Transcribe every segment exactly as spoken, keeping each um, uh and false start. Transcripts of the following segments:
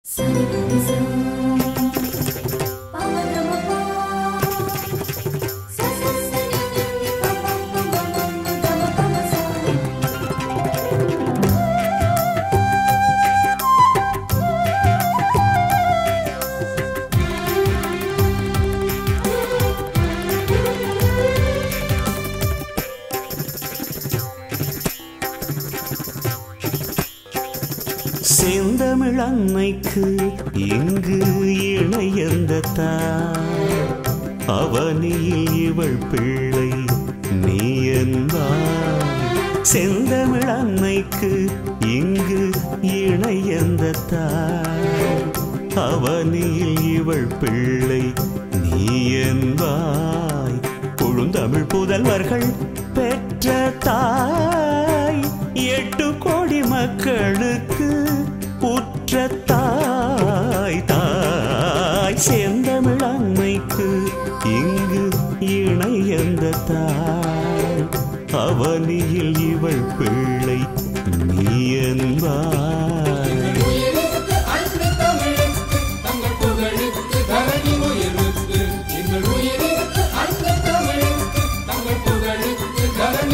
செந்தமிழ் அன்னைக்கு இங்கு இணையந்த தாய் அவனியில் இவள் பிள்ளை நீ என்பாய். செந்தமிழ் அன்னைக்கு இங்கு இணையந்த தாய் அவனியில் இவள் பிள்ளை நீ என்பாய். கொழுந்தமிழ் புதல்வர்கள் பெற்ற தாய் எட்டு கோடி மக்களுக்கு உற்ற தாய் தாய். செந்தமிழ் அன்னைக்கு இங்கு இணையந்த தாய் அவனியில் இவள் பிள்ளை நீ என்பாய்.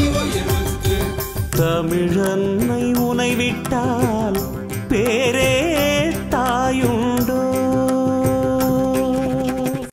தமிழன்னை உனை விட்டால் பேரே